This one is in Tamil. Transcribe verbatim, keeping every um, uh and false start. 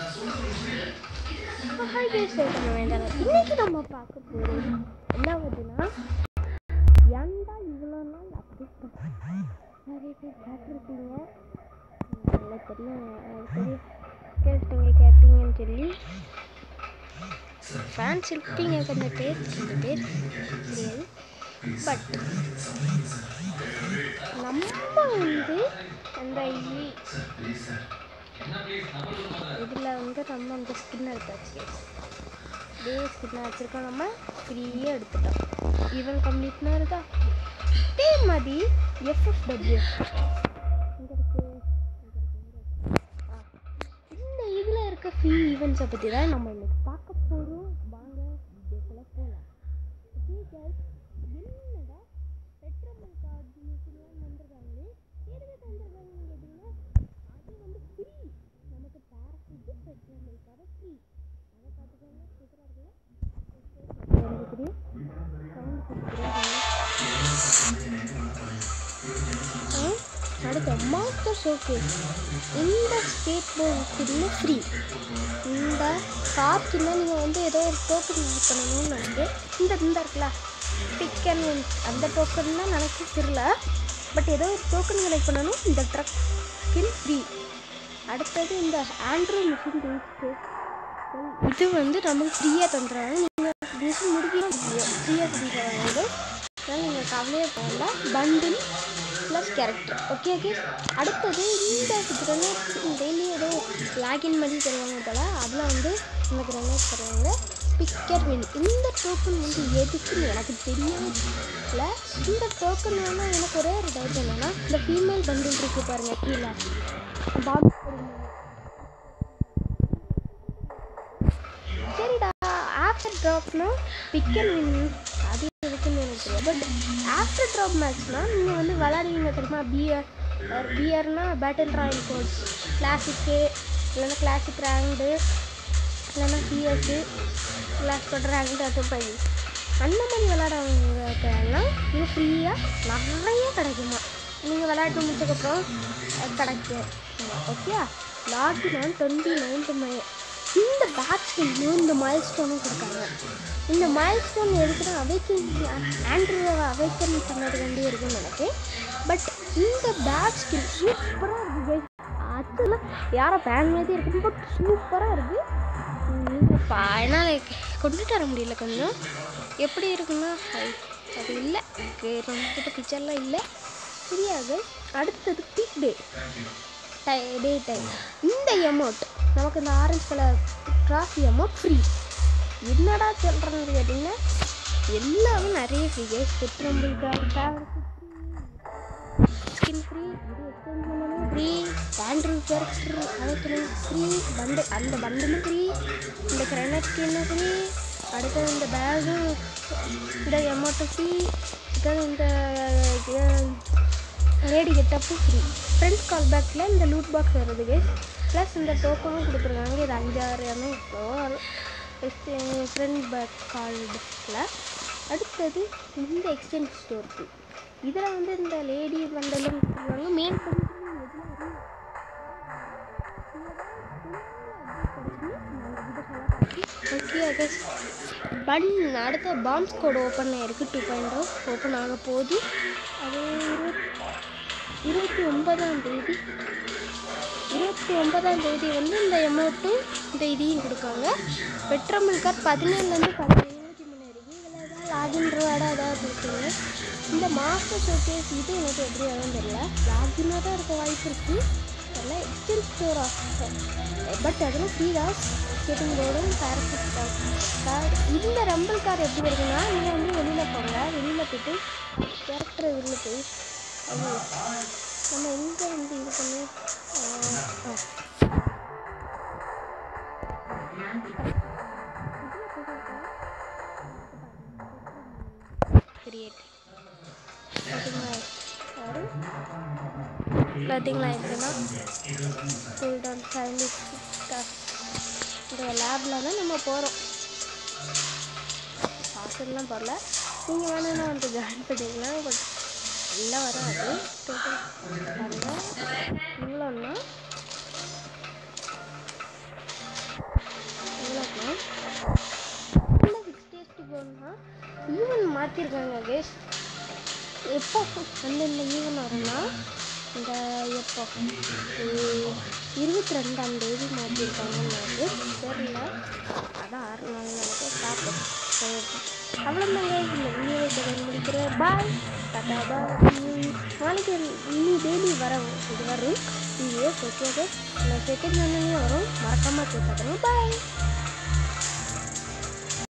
Hi guys, welcome to my channel. இன்னைக்கு நம்ம பார்க்க போகிறது என்ன ஆகுதுன்னா, ஏன்டா இவ்வளோ நாள் அப்படி நிறைய பேர் கேட்டிருக்கீங்க. நல்லா தெரியும், சரி கேட்டீங்க கேட்பீங்கன்னு சொல்லி ஃபேன்ஸ் இருப்பீங்க. கொஞ்சம் பேர் கொஞ்சம் பேர் தெரியாது. பட் நம்ம வந்து அந்த இதில் வந்து நம்ம அந்த ஸ்கின் எடுத்தாச்சு. இதே ஸ்கின்னை வச்சுருக்கோம், நம்ம ஃப்ரீயாக எடுத்துட்டோம். ஈவன் கம்ப்ளீட்னா இருக்கா. அதே மாதிரி எஃப்எஃப்டபிள்யூ இங்கே இருக்கு. இந்த இதில் இருக்க ஃப்ரீ ஈவெண்ட்ஸை பற்றி தான் நம்ம இன்னைக்கு பார்க்க போகிறோம். வாங்க வீடியோக்குள்ள போகலாம். என்னடா பெட்ரோல் கார்டு வந்துருக்காங்களே, எதுக்கு தந்துருக்காங்கன்னு கேட்டிங்கன்னா, அது வந்து ஃப்ரீ. நமக்கு பேரஷூட்டு பெட்ரோல் கார்டு ஃப்ரீ. அதை பார்த்துக்கோங்க, சூப்பராக இருக்குல்ல. அடுத்த மாஸ்டர் ஷோகேஸ். இந்த ஸ்கேட் போர்டு ஃப்ரீ. இந்த கார்க்குன்னா நீங்கள் வந்து ஏதோ ஒரு டோக்கன் யூஸ் பண்ணணும்னு நினைச்சு இந்த இந்த இருக்குல்ல பிக் அண்ட் வின், அந்த டோக்கன் தான் எனக்கு தெரியல. பட் ஏதோ ஒரு டோக்கன் கலெக்ட் பண்ணணும். இந்த ட்ரக் ஸ்கின் ஃப்ரீ. அடுத்தது இந்த ஆண்ட்ரூ மிஷின் டேஸ்ட்டு, இது வந்து நமக்கு ஃப்ரீயாக தந்துடுறாங்க. நீங்கள் மிஷின் முடிக்கணும் ஃப்ரீயாக தந்துடுறாங்க. அதனால் நீங்கள் கவலையே போகல. Bundle plus character. Okay okay. அடுத்தது இந்த கிரனேட் டெய்லி ஏதோ லாகின் பண்ணி தருவாங்க போல். அதில் வந்து இந்த கிரனேட் தருவாங்க. Bigger win. இந்த டோக்கன் வந்து எதுக்குன்னு எனக்கு தெரியவே இல்லை. இந்த டோக்கன் வேணால் எனக்கு ஒரே ஒரு டவுட் என்னென்னா, இந்த ஃபீமேல் பண்டில் இருக்குது பாருங்கள் கீழே பாக்ஸ். சரிடா, ஆஃப்டர் ட்ராப்னா பிக்கர் வின் அது இருக்குன்னு எனக்கு தெரியும். பட் ஆஃப்டர் ட்ராப் மேட்ச்னால் நீங்கள் வந்து விளாடுவீங்க தெரியுமா. பிஆர் பிஆர்னா பேட்டில் ராயல் கோட்ஸ், கிளாசிக்கு இல்லைன்னா கிளாசிக் ரேங்க்டு இல்லைன்னா சிஎஸ்ஸு கிளாஸ் கோட் ரேங்க்டு அது போய் அந்த மாதிரி விளாடவங்கலாம் இது ஃப்ரீயாக நிறைய கிடைக்குமா. நீங்கள் விளையாட்டு முடிச்சதுக்கப்புறம் கிடைக்கும். Okay. Login on twenty ninth May. இந்த பேட்ஸ்மேனும் இந்த மைல் ஸ்டோனும் கொடுக்காங்க. இந்த மைல் ஸ்டோன் எதுக்குன்னா அவைக்கன் ஆண்ட்ரூவை அவைக்கன் பண்ணது வேண்டிய இருக்குன்னு நினைக்கிறேன். பட் இந்த பேட் ஸ்கின் சூப்பராக இருக்குது. அதெல்லாம் யாரோ ஃபேன் மாதிரி இருக்குது, பட் சூப்பராக இருக்குது. நீங்கள் பா என்னால் கொண்டுட்டு வர முடியல. கொஞ்சம் எப்படி இருக்குன்னா அது இல்லை, ரொம்ப பிக்சர்லாம் இல்லை, தெரியாது. அடுத்தது big day tie day time. இந்த எமௌண்ட் நமக்கு இந்த orange colour trophy amount free. என்னடா சொல்கிறேன்னு கேட்டிங்கன்னா, எல்லாமே நிறைய ஃப்ரீ. பெட்ரோல் ஸ்கின் ஃப்ரீ, இது எக்ஸ்சேஞ்ச் பண்ணணும் ஃப்ரீ, ஆண்ட்ரூ கேரக்டர் அழைக்கணும் ஃப்ரீ, பண்டு அந்த பண்டலும் ஃப்ரீ, இந்த கிரனட் ஸ்கின்னு ஃப்ரீ, அடுத்தது இந்த பேகு, இந்த எமௌண்ட்டு ஃப்ரீ, அடுத்தது இந்த lady getup free. Friends call பேக்கில் இந்த லூட் பாக்ஸ் வருது ப்ளஸ் இந்த டோக்கனும் கொடுத்துருக்காங்க. இது அஞ்சாறு எவ்வளோ ஃப்ரெண்ட் பேக் கால் பேக்கில். அடுத்தது இந்த எக்ஸ்சேஞ்ச் ஸ்டோருக்கு இதில் வந்து இந்த லேடி பண்டலும் கொடுத்துருவாங்க. Main okay okay. பன் அடுத்த பாம்ஸ் கோடு ஓப்பன் ஆகிருக்கு. டூ பாயிண்ட் ஓ ஓப்பன் ஆக போகுது. அது இருபத்தி ஒன்பதாம் தேதி இருபத்தி ஒன்பதாம் தேதி வந்து இந்த எமௌண்ட்டும் இந்த இதையும் கொடுக்காங்க. பெட்ரோல் கார்டு பதினேழுலேருந்து பதினேழு இருபத்தி மூணு இருக்குது. இதில் ஏதாவது லாகின் ரிவார்டாக ஏதாவது இருக்குங்க. இந்த மாஸ்டர் ஷோகேஸ் இது எனக்கு எப்படி ஆகும் தெரியல. லாகினாக தான் இருக்க வாய்ப்பு இருக்குது. அதெல்லாம் எக்ஸ்சேஞ்ச் ஸ்டோர் ஆஃபர். பட் அதெல்லாம் ஃப்ரீ தான். ஸ்கேட்டிங் போர்டும் பேரஷூட் கார்டு. இந்த ரம்பிள் கார் எப்படி இருக்குன்னா, நீங்கள் வந்து வெளியில் போங்க, வெளியில் போய்ட்டு கேரக்டர் வெளியில் போய் அது நம்ம எங்கே வந்து இது பண்ணி கிரியேட் பார்த்தீங்களா எப்படின்னா ஃபுல் டவுன் சைலிஸ்டாக இந்த லேபில் தான் நம்ம போகிறோம். காசுலாம் போடல. நீங்கள் வேணும்னா வந்து ஜாயின் பண்ணிக்கலாம். பட் எல்லாம் வராது. டோட்டல் இவ்வளோன்னா மாற்றிருக்காங்க கேஸ். எப்போ வந்து இந்த ஈவன் வரும்னா இந்த எப்போ இருபத்தி ரெண்டாம் தேதி மாற்றிருக்காங்கன்னு தெரியல. அதான் ஆறு நாள் நினைக்க பார்ப்போம். அவ்வளோதாங்க இந்த வீடியோவை தொடர்ந்து முடிக்கிறேன். பாய் டாடா பாய். நாளைக்கு இனி டெய்லி வர இது வரும் வீடியோஸ். ஓகே ஓகே நான் செகண்ட் ஒன்றுலேயும் வரும், மறக்காமல் கேட்காதுங்க. பாய்.